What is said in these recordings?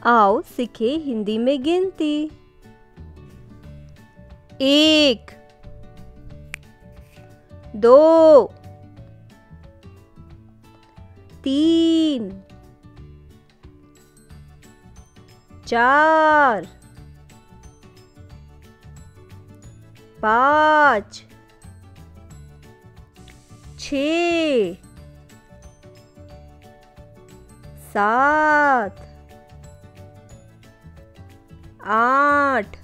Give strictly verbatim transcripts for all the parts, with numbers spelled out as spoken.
आओ सीखे हिंदी में गिनती। एक, दो, तीन, चार, पाँच, छः, सात, आठ,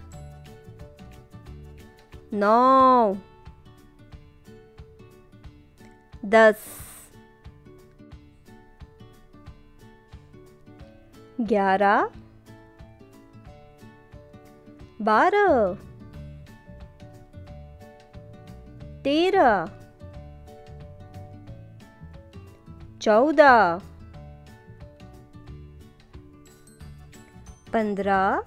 नौ, दस, ग्यारह, बारह, तेरह, चौदह, पंद्रह,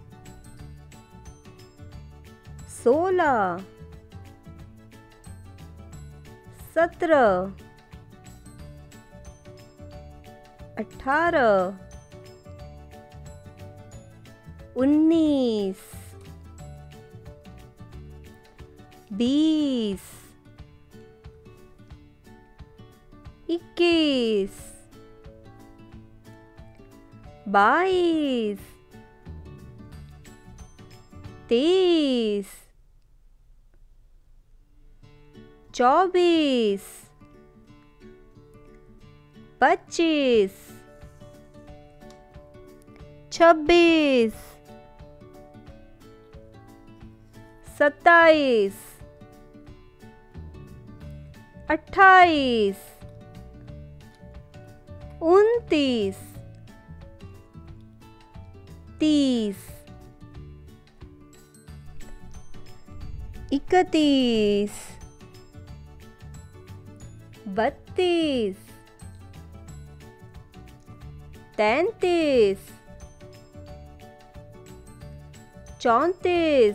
सोलह, सत्रह, अठारह, उन्नीस, बीस, इक्कीस, बाईस, तेईस, चौबीस, पच्चीस, छब्बीस, सत्ताईस, अट्ठाईस, उनतीस, तीस, इकतीस, बत्तीस, तैंतीस, चौंतीस,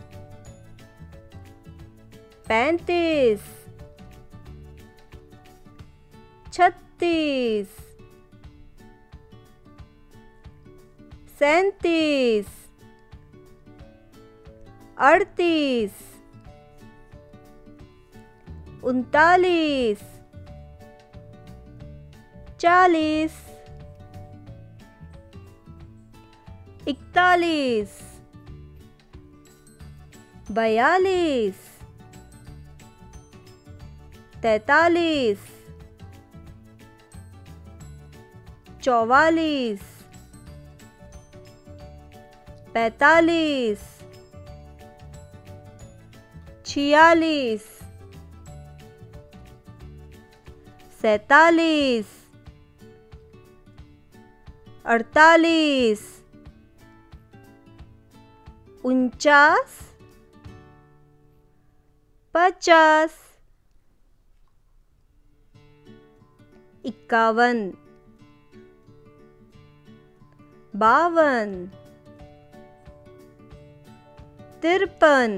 पैंतीस, छत्तीस, सैंतीस, अड़तीस, उनतालीस, चालीस, इकतालीस, बयालीस, तैतालीस, चौवालीस, पैंतालीस, छियालीस, सैंतालीस, अड़तालीस, उनचास, पचास, इक्यावन, बावन, तिरपन,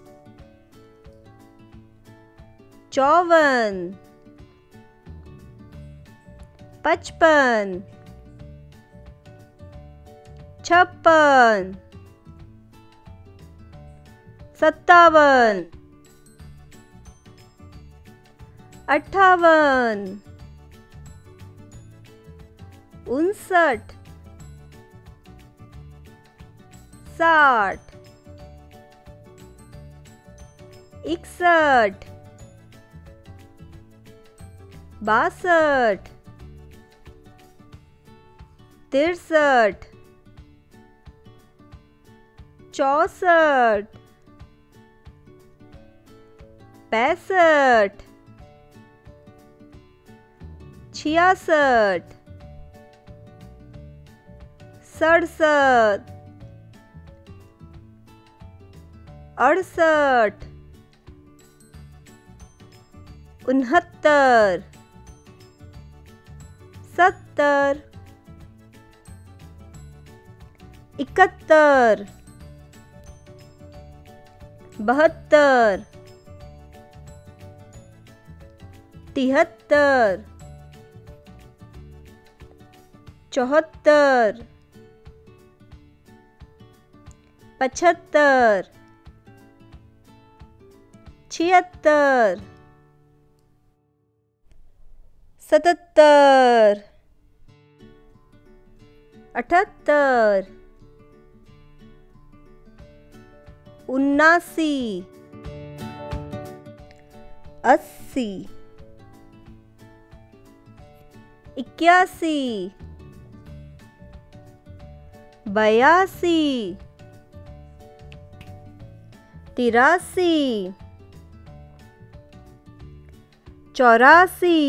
चौवन, पचपन, छप्पन, सत्तावन, अट्ठावन, उनसठ, साठ, इकसठ, बासठ, तिरसठ, चौसठ, पैंसठ, छियासठ, सड़सठ, अड़सठ, उनहत्तर, सत्तर, इकहत्तर, बहत्तर, तिहत्तर, चौहत्तर, पचहत्तर, छिहत्तर, सतहत्तर, अठहत्तर, उन्नासी, अस्सी, इक्यासी, बयासी, तिरासी, चौरासी,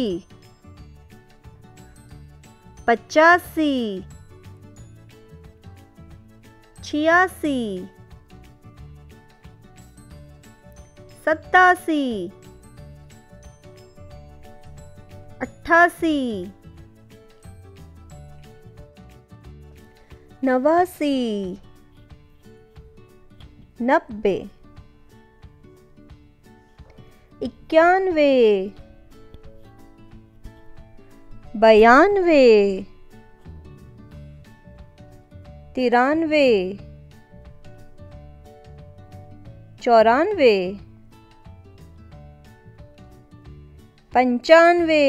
पचासी, छियासी, सत्तासी, अट्ठासी, नवासी, नब्बे, इक्यानवे, बयानवे, तिरानवे, चौरानवे, पंचानवे,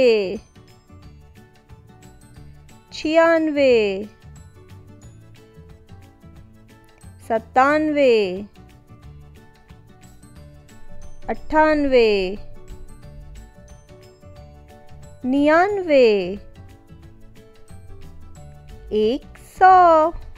छियानवे, सत्तानवे, अट्ठानवे, निन्यानवे, एक सौ।